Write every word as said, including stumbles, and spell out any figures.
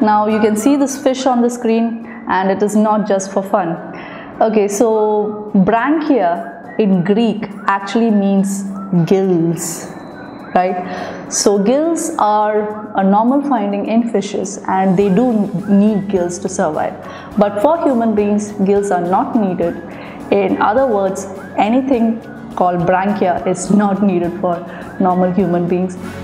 Now you can see this fish on the screen, and it is not just for fun. Okay, so branchia in Greek actually means gills, right? So gills are a normal finding in fishes, and they do need gills to survive. But for human beings, gills are not needed. In other words, anything called branchia is not needed for normal human beings.